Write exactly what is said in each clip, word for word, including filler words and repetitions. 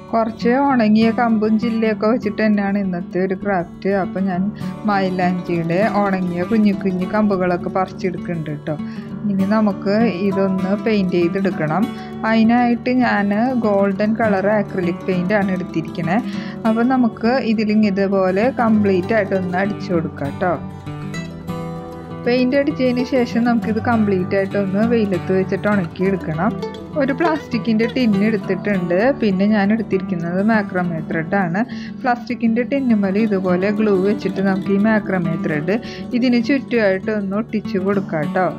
കുറച്ച് ഉണങ്ങിയ കമ്പും ചില്ലയൊക്കെ വെച്ചിട്ട് തന്നെയാണ് ഇന്നത്തെ ഒരു ക്രാഫ്റ്റ്. അപ്പോൾ ഞാൻ മൈലാഞ്ചിയുടെ ഉണങ്ങിയ കുഞ്ഞു കുഞ്ഞു കമ്പുകളൊക്കെ പറിച്ചെടുക്കുന്നുണ്ട് കേട്ടോ. ഇനി നമുക്ക് ഇതൊന്ന് പെയിൻറ്റ് ചെയ്തെടുക്കണം. അതിനായിട്ട് ഞാൻ ഗോൾഡൻ കളർ ആക്രിലിക് പെയിൻ്റാണ് എടുത്തിരിക്കുന്നത്. അപ്പോൾ നമുക്ക് ഇതിലിങ് ഇതുപോലെ കംപ്ലീറ്റ് ആയിട്ടൊന്ന് അടിച്ചു കൊടുക്കാം കേട്ടോ. പെയിൻ്റ് അടിച്ചതിന് ശേഷം നമുക്കിത് കംപ്ലീറ്റ് ആയിട്ടൊന്ന് വെയിലത്ത് വെച്ചിട്ട് ഉണക്കി എടുക്കണം. ഒരു പ്ലാസ്റ്റിക്കിൻ്റെ ടിന്ന് എടുത്തിട്ടുണ്ട്. പിന്നെ ഞാൻ എടുത്തിരിക്കുന്നത് മാക്രമേ ത്രെഡാണ്. പ്ലാസ്റ്റിക്കിൻ്റെ ടിന്നുമേൽ ഇതുപോലെ ഗ്ലൂ വെച്ചിട്ട് നമുക്ക് ഈ മാക്രമേ ത്രെഡ് ഇതിന് ചുറ്റുമായിട്ട് ഒന്ന് ഒട്ടിച്ച് കൊടുക്കാം കേട്ടോ.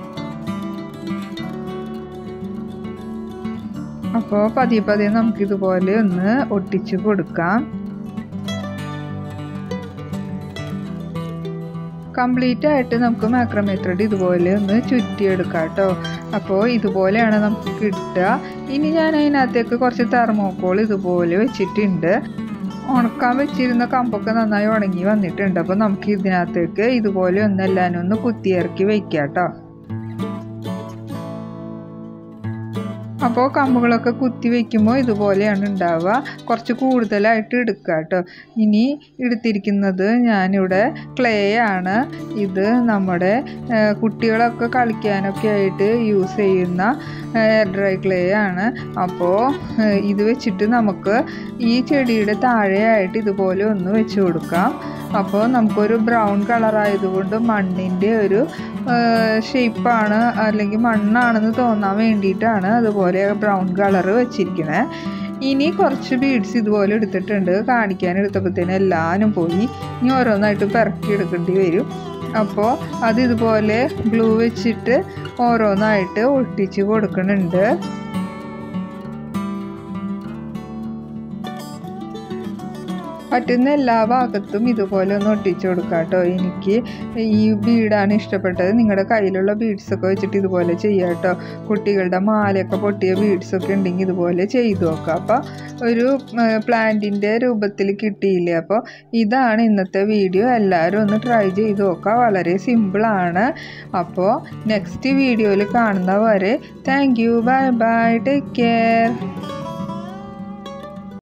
അപ്പോൾ പതിയെ പതിയെ നമുക്കിതുപോലെ ഒന്ന് ഒട്ടിച്ച് കൊടുക്കാം. കംപ്ലീറ്റ് ആയിട്ട് നമുക്ക് മാക്രമേ ത്രെഡ് ഇതുപോലെ ഒന്ന് ചുറ്റിയെടുക്കാം കേട്ടോ. അപ്പോൾ ഇതുപോലെയാണ് നമുക്ക് കിട്ടുക. ഇനി ഞാൻ അതിനകത്തേക്ക് കുറച്ച് തെർമോക്കോൾ ഇതുപോലെ വെച്ചിട്ടുണ്ട്. ഉണക്കാൻ വെച്ചിരുന്ന കമ്പൊക്കെ നന്നായി ഉണങ്ങി വന്നിട്ടുണ്ട്. അപ്പോൾ നമുക്ക് ഇതിനകത്തേക്ക് ഇതുപോലെ ഒന്ന് എല്ലാവരും ഒന്ന് കുത്തിയിറക്കി വയ്ക്കാം കേട്ടോ. അപ്പോൾ കമ്പുകളൊക്കെ കുത്തി വയ്ക്കുമ്പോൾ ഇതുപോലെയാണ് ഉണ്ടാവുക. കുറച്ച് കൂടുതലായിട്ട് എടുക്കുക കേട്ടോ. ഇനി എടുത്തിരിക്കുന്നത് ഞാനിവിടെ ക്ലേ ആണ്. ഇത് നമ്മുടെ കുട്ടികളൊക്കെ കളിക്കാനൊക്കെ ആയിട്ട് യൂസ് ചെയ്യുന്ന എയർ ഡ്രൈ ക്ലേ ആണ്. അപ്പോൾ ഇത് വെച്ചിട്ട് നമുക്ക് ഈ ചെടിയുടെ താഴെയായിട്ട് ഇതുപോലെ ഒന്ന് വെച്ച് കൊടുക്കാം. അപ്പോൾ നമുക്കൊരു ബ്രൗൺ കളറായതുകൊണ്ട് മണ്ണിൻ്റെ ഒരു ഷേപ്പാണ് അല്ലെങ്കിൽ മണ്ണാണെന്ന് തോന്നാൻ വേണ്ടിയിട്ടാണ് അതുപോലെ ബ്രൗൺ കളറ് വെച്ചിരിക്കുന്നത്. ഇനി കുറച്ച് ബീഡ്സ് ഇതുപോലെ എടുത്തിട്ടുണ്ട്. കാണിക്കാൻ എടുത്തപ്പോഴത്തേനും എല്ലാവരും പോയി. ഇനി ഓരോന്നായിട്ട് പെറുക്കി എടുക്കേണ്ടി വരും. അപ്പോൾ അത് ഇതുപോലെ ഗ്ലൂ വെച്ചിട്ട് ഓരോന്നായിട്ട് ഒട്ടിച്ച് കൊടുക്കുന്നുണ്ട്. പറ്റുന്ന എല്ലാ ഭാഗത്തും ഇതുപോലെ ഒന്ന് ഒട്ടിച്ചു കൊടുക്കാം കേട്ടോ. എനിക്ക് ഈ ബീഡാണ് ഇഷ്ടപ്പെട്ടത്. നിങ്ങളുടെ കയ്യിലുള്ള ബീഡ്സൊക്കെ വെച്ചിട്ട് ഇതുപോലെ ചെയ്യാം കേട്ടോ. കുട്ടികളുടെ മാലയൊക്കെ പൊട്ടിയ ബീഡ്സൊക്കെ ഉണ്ടെങ്കിൽ ഇതുപോലെ ചെയ്തു നോക്കാം. അപ്പോൾ ഒരു പ്ലാന്റിൻ്റെ രൂപത്തിൽ കിട്ടിയില്ലേ. അപ്പോൾ ഇതാണ് ഇന്നത്തെ വീഡിയോ. എല്ലാവരും ഒന്ന് ട്രൈ ചെയ്ത് നോക്കാം. വളരെ സിമ്പിളാണ്. അപ്പോൾ നെക്സ്റ്റ് വീഡിയോയിൽ കാണുന്നവരെ thank you. Bye bye. Take care.